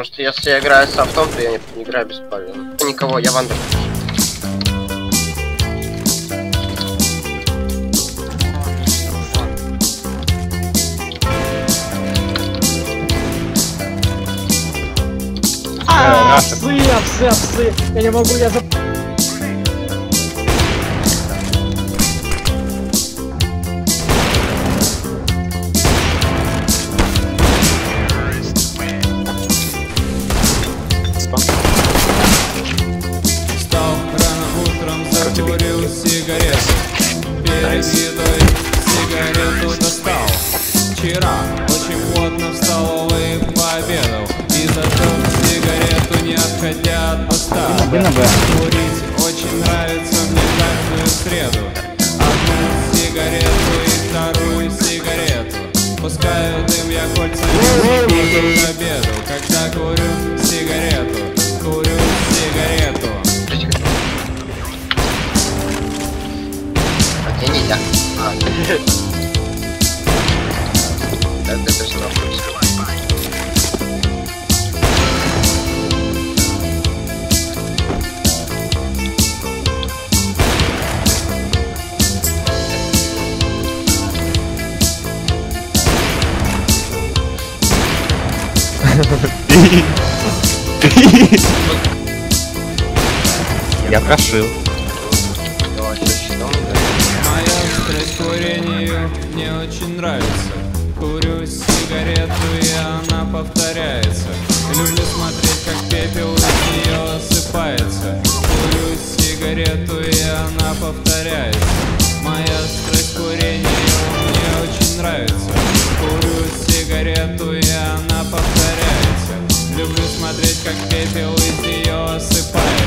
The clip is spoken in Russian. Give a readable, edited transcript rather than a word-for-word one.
Потому что если я играю с автом, то я не играю бесполезно. Никого, я вандал. Псы, я не могу, я за... Встал рано утром, закурил сигарету. Перед едой сигарету достал. Вчера очень плотно в столовой пообедал и зажег сигарету, не отходя от поста. Курить очень нравится мне каждую среду. Одну сигарету и вторую сигарету. Пускаю дым, я кольцами к обеду. Когда курю сигарету, курю сигарету. А тебе нельзя. Это что? Я прошил. Моя страсть к курению мне очень нравится. Курю сигарету, и она повторяется. Люблю смотреть, как пепел из нее осыпается. Курю сигарету, и она повторяется. Моя страсть к курению мне очень нравится. Курю сигарету, и она повторяется. Люблю смотреть, как пепел из нее осыпается.